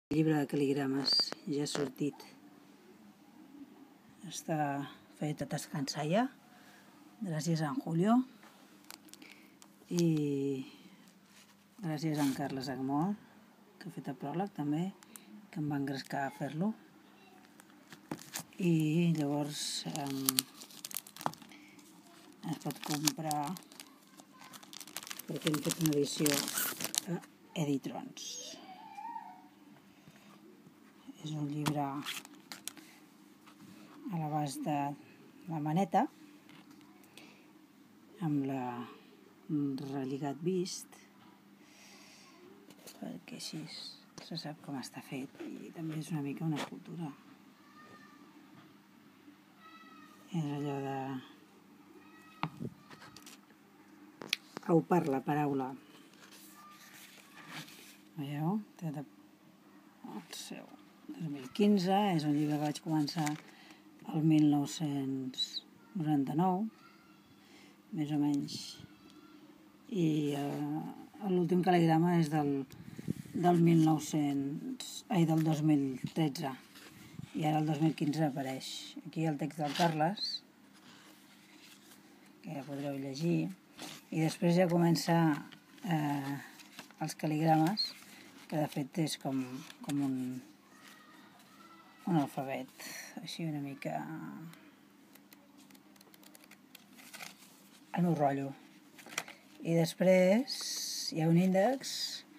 El llibre de cal·ligrames ja ha sortit. Està fet a Tascansaya, gràcies a en Julio i gràcies a en Carles Agmor, que ha fet el pròleg també, que em va engrescar a fer-lo. I llavors es pot comprar perquè hem fet una edició a Editrons. És un llibre a l'abast de la maneta, amb el relligat vist, perquè així se sap com està fet i també és una mica una cultura. És allò de... Au parla, paraula. Veieu? Té el seu 2015, és un llibre que vaig començar el 1999, més o menys, i l'últim cal·ligrama és del 2013, i ara el 2015 apareix. Aquí el text del Carles, que ja podreu llegir, i després ja comença els cal·ligrames, que de fet és com un alfabet, així una mica el meu rotllo. I després hi ha un índex